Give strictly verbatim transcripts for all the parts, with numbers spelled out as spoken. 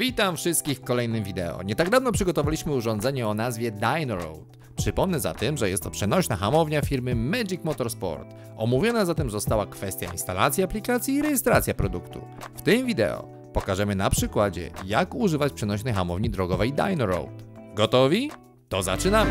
Witam wszystkich w kolejnym wideo. Nie tak dawno przygotowaliśmy urządzenie o nazwie Dynoroad. Przypomnę zatem, że jest to przenośna hamownia firmy Magic Motorsport. Omówiona zatem została kwestia instalacji aplikacji i rejestracja produktu. W tym wideo pokażemy na przykładzie, jak używać przenośnej hamowni drogowej Dynoroad. Gotowi? To zaczynamy!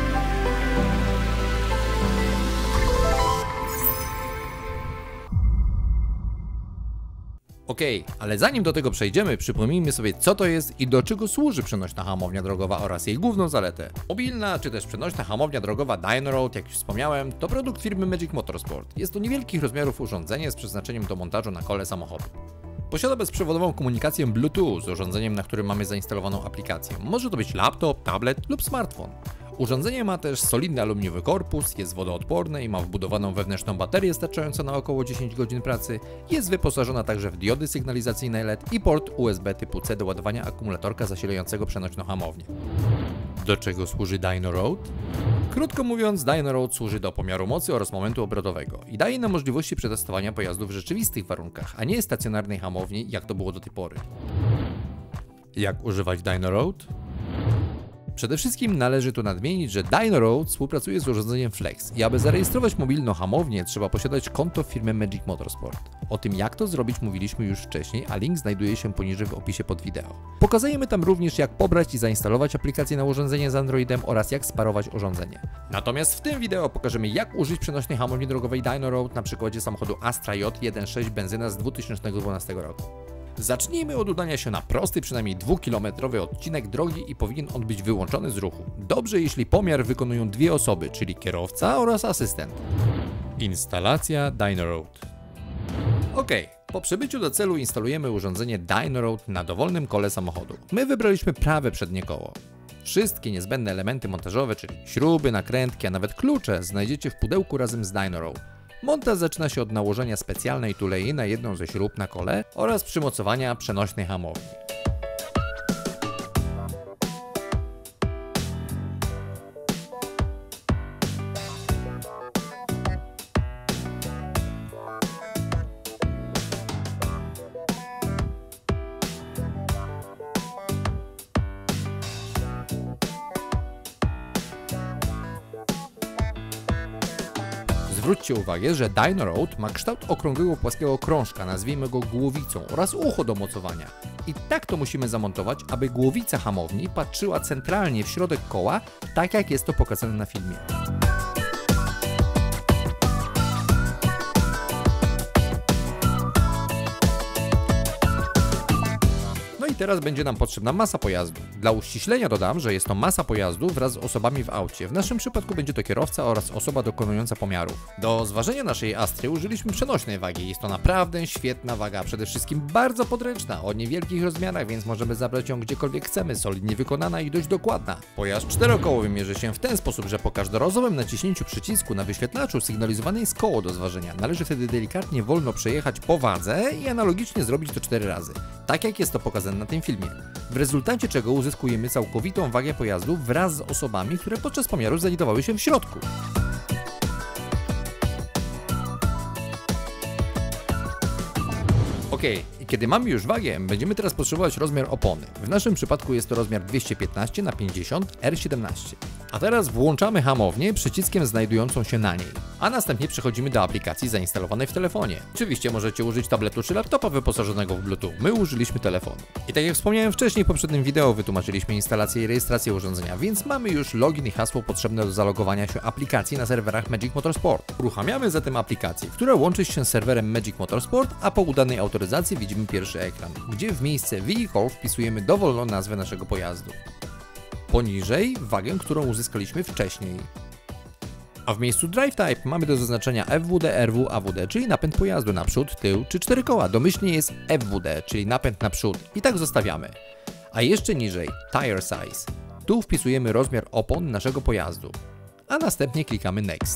Okej, okay, ale zanim do tego przejdziemy, przypomnijmy sobie, co to jest i do czego służy przenośna hamownia drogowa oraz jej główną zaletę. Mobilna czy też przenośna hamownia drogowa Dynoroad, jak już wspomniałem, to produkt firmy Magic Motorsport. Jest to niewielkich rozmiarów urządzenie z przeznaczeniem do montażu na kole samochodu. Posiada bezprzewodową komunikację Bluetooth z urządzeniem, na którym mamy zainstalowaną aplikację. Może to być laptop, tablet lub smartfon. Urządzenie ma też solidny aluminiowy korpus, jest wodoodporne i ma wbudowaną wewnętrzną baterię starczającą na około dziesięć godzin pracy. Jest wyposażona także w diody sygnalizacyjne L E D i port U S B typu C do ładowania akumulatorka zasilającego przenośną hamownię. Do czego służy Dynoroad? Krótko mówiąc, Dynoroad służy do pomiaru mocy oraz momentu obrotowego i daje nam możliwości przetestowania pojazdu w rzeczywistych warunkach, a nie stacjonarnej hamowni, jak to było do tej pory. Jak używać Dynoroad? Przede wszystkim należy tu nadmienić, że Dynoroad współpracuje z urządzeniem Flex i aby zarejestrować mobilną hamownię, trzeba posiadać konto firmy Magic Motorsport. O tym, jak to zrobić, mówiliśmy już wcześniej, a link znajduje się poniżej w opisie pod wideo. Pokazujemy tam również, jak pobrać i zainstalować aplikację na urządzenie z Androidem oraz jak sparować urządzenie. Natomiast w tym wideo pokażemy, jak użyć przenośnej hamowni drogowej Dynoroad na przykładzie samochodu Astra J jeden przecinek sześć benzyna z dwa tysiące dwunastego roku. Zacznijmy od udania się na prosty, przynajmniej dwukilometrowy odcinek drogi i powinien on być wyłączony z ruchu. Dobrze, jeśli pomiar wykonują dwie osoby, czyli kierowca oraz asystent. Instalacja Dynoroad. Ok, po przybyciu do celu instalujemy urządzenie Dynoroad na dowolnym kole samochodu. My wybraliśmy prawe przednie koło. Wszystkie niezbędne elementy montażowe, czyli śruby, nakrętki, a nawet klucze znajdziecie w pudełku razem z Dynoroad. Montaż zaczyna się od nałożenia specjalnej tulei na jedną ze śrub na kole oraz przymocowania przenośnej hamowni. Zwróćcie uwagę, że Dynoroad ma kształt okrągłego płaskiego krążka, nazwijmy go głowicą, oraz ucho do mocowania. I tak to musimy zamontować, aby głowica hamowni patrzyła centralnie w środek koła, tak jak jest to pokazane na filmie. Teraz będzie nam potrzebna masa pojazdu. Dla uściślenia dodam, że jest to masa pojazdu wraz z osobami w aucie. W naszym przypadku będzie to kierowca oraz osoba dokonująca pomiarów. Do zważenia naszej Astry użyliśmy przenośnej wagi. Jest to naprawdę świetna waga, a przede wszystkim bardzo podręczna, o niewielkich rozmiarach, więc możemy zabrać ją gdziekolwiek chcemy, solidnie wykonana i dość dokładna. Pojazd czterokołowy mierzy się w ten sposób, że po każdorazowym naciśnięciu przycisku na wyświetlaczu sygnalizowane jest koło do zważenia. Należy wtedy delikatnie wolno przejechać po wadze i analogicznie zrobić to cztery razy. Tak jak jest to pokazane na tym filmie. W rezultacie czego uzyskujemy całkowitą wagę pojazdu wraz z osobami, które podczas pomiaru znajdowały się w środku. Ok, i kiedy mamy już wagę, będziemy teraz potrzebować rozmiar opony. W naszym przypadku jest to rozmiar dwieście piętnaście na pięćdziesiąt R siedemnaście. A teraz włączamy hamownię przyciskiem znajdującą się na niej, a następnie przechodzimy do aplikacji zainstalowanej w telefonie. Oczywiście możecie użyć tabletu czy laptopa wyposażonego w Bluetooth, my użyliśmy telefonu. I tak jak wspomniałem wcześniej, w poprzednim wideo wytłumaczyliśmy instalację i rejestrację urządzenia, więc mamy już login i hasło potrzebne do zalogowania się aplikacji na serwerach Magic Motorsport. Uruchamiamy zatem aplikację, która łączy się z serwerem Magic Motorsport, a po udanej autoryzacji widzimy pierwszy ekran, gdzie w miejsce Vehicle wpisujemy dowolną nazwę naszego pojazdu. Poniżej wagę, którą uzyskaliśmy wcześniej. A w miejscu Drive Type mamy do zaznaczenia F W D, R W, A W D, czyli napęd pojazdu naprzód, tył czy cztery koła. Domyślnie jest F W D, czyli napęd naprzód i tak zostawiamy. A jeszcze niżej Tire Size. Tu wpisujemy rozmiar opon naszego pojazdu, a następnie klikamy Next.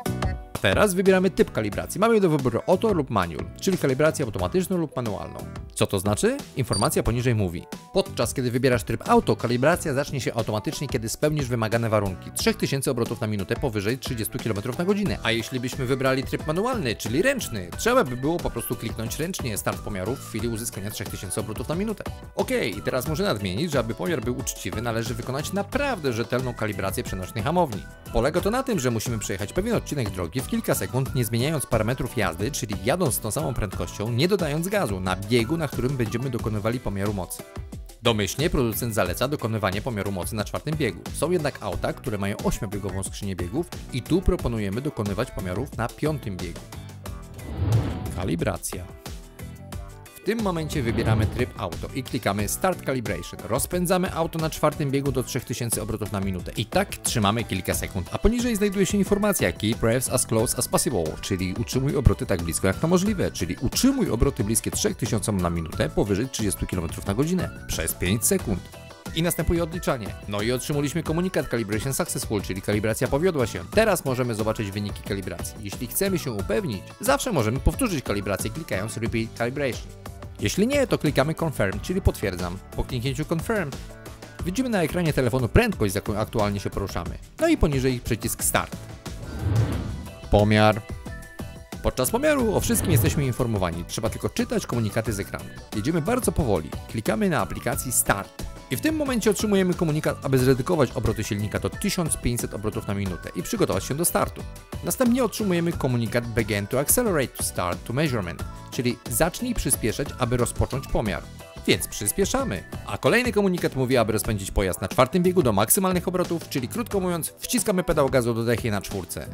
Teraz wybieramy typ kalibracji. Mamy do wyboru Auto lub Manual, czyli kalibrację automatyczną lub manualną. Co to znaczy? Informacja poniżej mówi. Podczas kiedy wybierasz tryb auto, kalibracja zacznie się automatycznie, kiedy spełnisz wymagane warunki trzy tysiące obrotów na minutę powyżej trzydziestu kilometrów na godzinę. A jeśli byśmy wybrali tryb manualny, czyli ręczny, trzeba by było po prostu kliknąć ręcznie start pomiaru w chwili uzyskania trzy tysiące obrotów na minutę. Okej, i teraz muszę nadmienić, że aby pomiar był uczciwy, należy wykonać naprawdę rzetelną kalibrację przenośnej hamowni. Polega to na tym, że musimy przejechać pewien odcinek drogi w kilka sekund, nie zmieniając parametrów jazdy, czyli jadąc z tą samą prędkością, nie dodając gazu na biegu, na którym będziemy dokonywali pomiaru mocy. Domyślnie producent zaleca dokonywanie pomiaru mocy na czwartym biegu. Są jednak auta, które mają ośmiobiegową skrzynię biegów i tu proponujemy dokonywać pomiarów na piątym biegu. Kalibracja. W tym momencie wybieramy tryb auto i klikamy Start Calibration. Rozpędzamy auto na czwartym biegu do trzy tysiące obrotów na minutę. I tak trzymamy kilka sekund, a poniżej znajduje się informacja Keep revs as close as possible, czyli utrzymuj obroty tak blisko jak to możliwe, czyli utrzymuj obroty bliskie trzy tysiące na minutę powyżej trzydziestu kilometrów na godzinę przez pięć sekund. I następuje odliczanie. No i otrzymaliśmy komunikat Calibration Successful, czyli kalibracja powiodła się. Teraz możemy zobaczyć wyniki kalibracji. Jeśli chcemy się upewnić, zawsze możemy powtórzyć kalibrację klikając Repeat Calibration. Jeśli nie, to klikamy Confirm, czyli potwierdzam. Po kliknięciu Confirm widzimy na ekranie telefonu prędkość, z jaką aktualnie się poruszamy. No i poniżej przycisk Start. Pomiar. Podczas pomiaru o wszystkim jesteśmy informowani, trzeba tylko czytać komunikaty z ekranu. Jedziemy bardzo powoli, klikamy na aplikacji Start. I w tym momencie otrzymujemy komunikat, aby zredukować obroty silnika do tysiąc pięćset obrotów na minutę i przygotować się do startu. Następnie otrzymujemy komunikat Begin to Accelerate to Start to Measurement, czyli zacznij przyspieszać, aby rozpocząć pomiar. Więc przyspieszamy. A kolejny komunikat mówi, aby rozpędzić pojazd na czwartym biegu do maksymalnych obrotów, czyli krótko mówiąc, wciskamy pedał gazu do dechy na czwórce.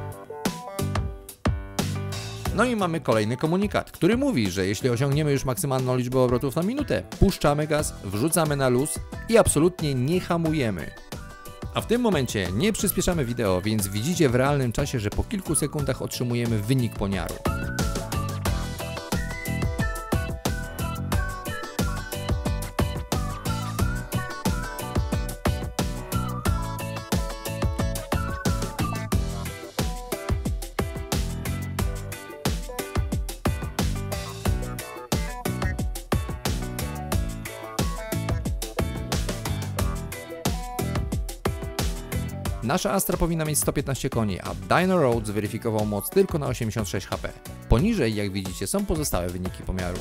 No i mamy kolejny komunikat, który mówi, że jeśli osiągniemy już maksymalną liczbę obrotów na minutę, puszczamy gaz, wrzucamy na luz i absolutnie nie hamujemy. A w tym momencie nie przyspieszamy wideo, więc widzicie w realnym czasie, że po kilku sekundach otrzymujemy wynik pomiaru. Nasza Astra powinna mieć sto piętnaście koni, a Dyno Road zweryfikował moc tylko na osiemdziesiąt sześć HP. Poniżej, jak widzicie, są pozostałe wyniki pomiaru.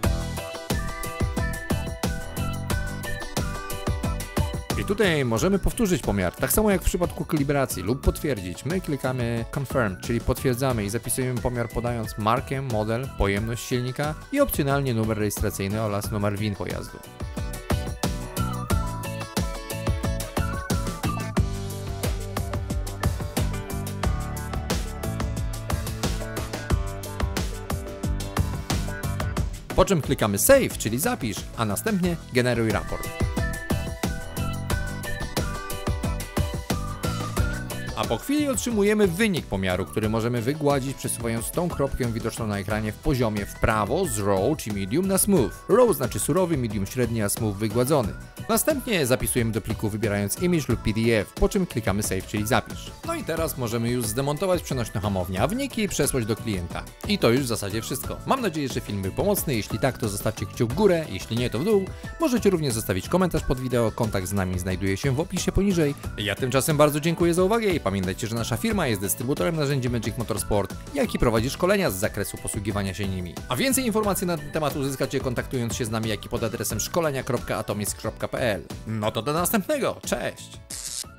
I tutaj możemy powtórzyć pomiar, tak samo jak w przypadku kalibracji, lub potwierdzić. My klikamy Confirm, czyli potwierdzamy i zapisujemy pomiar podając markę, model, pojemność silnika i opcjonalnie numer rejestracyjny oraz numer V I N pojazdu. Po czym klikamy Save, czyli zapisz, a następnie generuj raport. A po chwili otrzymujemy wynik pomiaru, który możemy wygładzić, przesuwając tą kropkę widoczną na ekranie w poziomie w prawo z Raw czy Medium na Smooth. Raw znaczy surowy, Medium średni, a Smooth wygładzony. Następnie zapisujemy do pliku wybierając Image lub P D F, po czym klikamy Save, czyli zapisz. No i teraz możemy już zdemontować przenośną hamownię, a wyniki przesłać do klienta. I to już w zasadzie wszystko. Mam nadzieję, że film był pomocny, jeśli tak, to zostawcie kciuk w górę, jeśli nie, to w dół. Możecie również zostawić komentarz pod wideo, kontakt z nami znajduje się w opisie poniżej. Ja tymczasem bardzo dziękuję za uwagę i pamiętajcie, że nasza firma jest dystrybutorem narzędzi Magic Motorsport, jak i prowadzi szkolenia z zakresu posługiwania się nimi. A więcej informacji na ten temat uzyskacie kontaktując się z nami, jak i pod adresem szkolenia kropka atomisk kropka p l. No to do następnego, cześć!